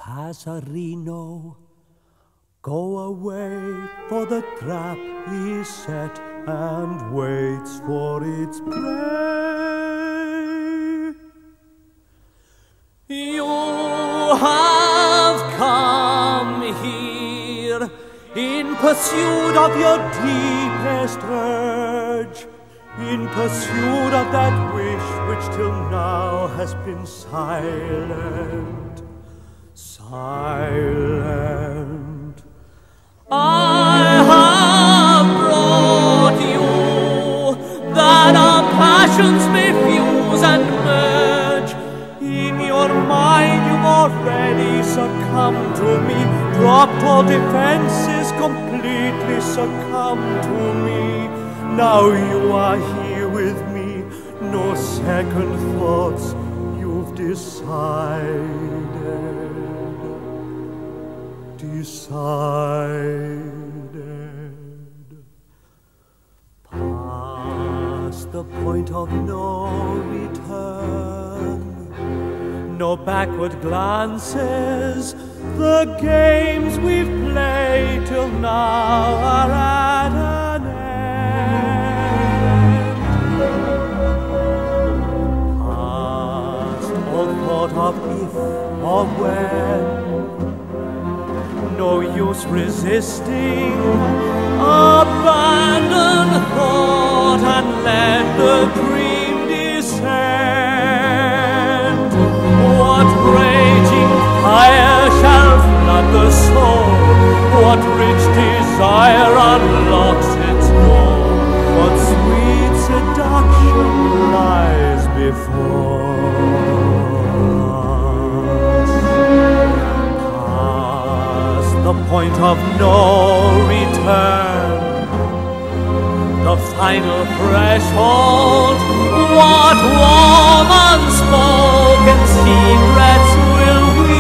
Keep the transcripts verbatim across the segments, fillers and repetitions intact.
Passarino, go away, for the trap is set and waits for its prey. You have come here in pursuit of your deepest urge, in pursuit of that wish which till now has been silent, silent. I have brought you that our passions may fuse and merge. In your mind you've already succumbed to me, dropped all defenses, completely succumbed to me. Now you are here with me, no second thoughts, you've decided, decided. Past the point of no return, no backward glances, the games we've played till now are at an end. Of if or when, no use resisting, abandon thought and let the dream descend. What raging fire shall flood the soul? What rich desire unlocks its door? What sweet seduction lies before? The point of no return, the final threshold. What warm unspoken secrets will we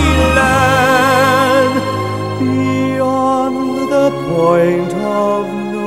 learn beyond the point of no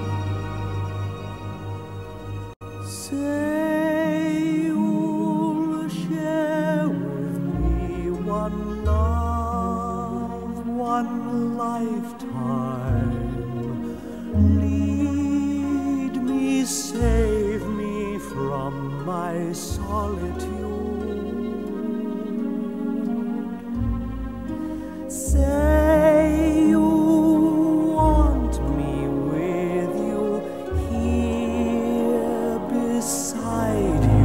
say you'll solitude. Say you want me with you, here beside you.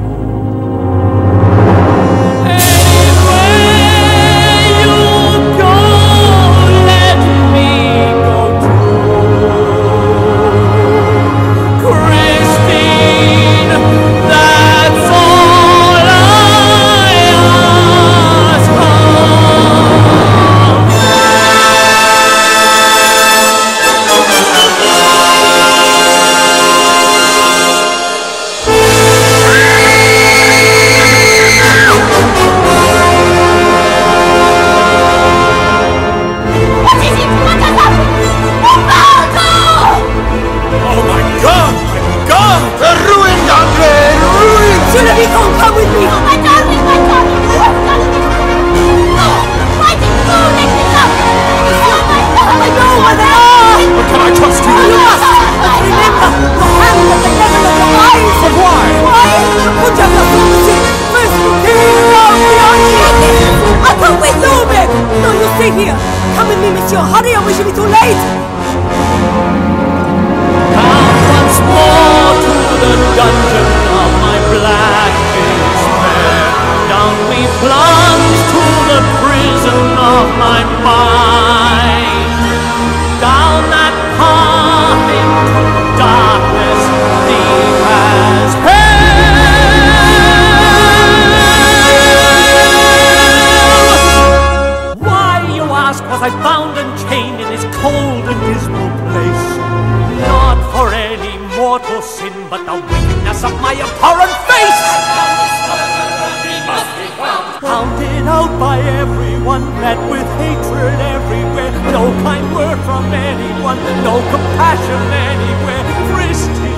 Come with me! Oh, my darling, my darling! No! Why did you let me go? Oh, my God! I know where they are! But can I trust you? You must! Remember, your hands at the level of your eyes! But why? Why? Put your diplomacy first to kill out the architect! I come with you, babe! No, you stay here! Come with me, monsieur! Hurry, or we should be too late! Come once more to the dungeon of my black despair. Down we plunge to the prison of my mind. Down that path into darkness deep as hell. Why, you ask, was I bound and chained in this cold and dismal place? Not for any mortal sin, but the wickedness of my abhorrent face! Hounded out by everyone, met with hatred everywhere, no kind word from anyone, no compassion anywhere, Christine!